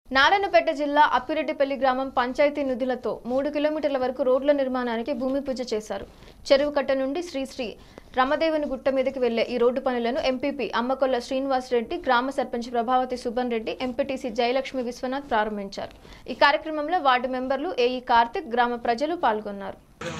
నారాయణపేట జిల్లా అప్పిరెడ్డిపల్లి గ్రామం పంచాయతీ నిధులతో 3 కిలోమీటర్ల వరకు రోడ్ల నిర్మాణానికి భూమి పూజ చేశారు. చెరువు కట్ట నుండి శ్రీ రమదేవుని గుట్ట మీదకి వెళ్లే ఈ రోడ్డు పనులను ఎంపీపీ అమ్మకొల్ల శ్రీనివాస్ రెడ్డి, గ్రామ సర్పంచ్ ప్రభావతి సుబ్బన్ రెడ్డి, ఎంపీటీసీ జయలక్ష్మి విశ్వనాథ్ ప్రారంభించారు. ఈ కార్యక్రమంలో వార్డు మెంబర్లు ఏఈ కార్తిక్, గ్రామ ప్రజలు పాల్గొన్నారు.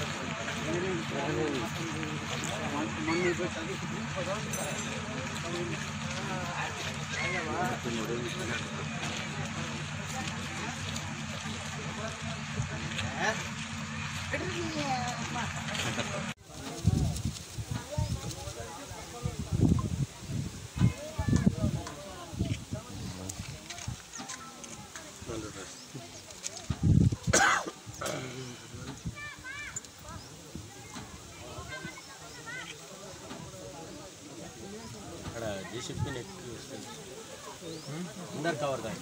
अंदर कवर का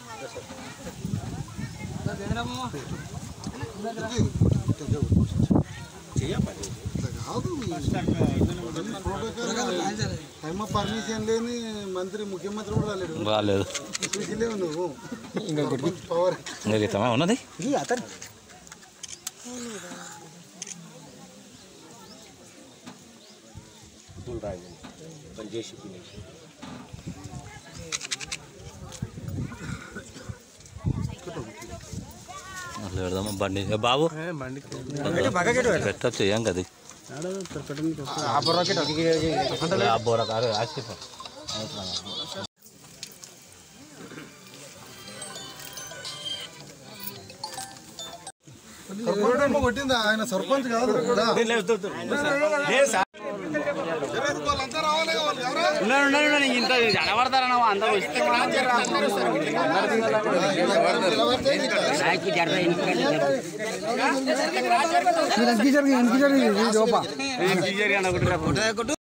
परमिशन लेनी मंत्री मुख्यमंत्री బండి బాబు పెట్టచ్చు ఏం కదా కొట్టిందా ఆయన సర్పంచ్ కాదు ఇంత జనపడతారన్న అందరూ ఇస్తే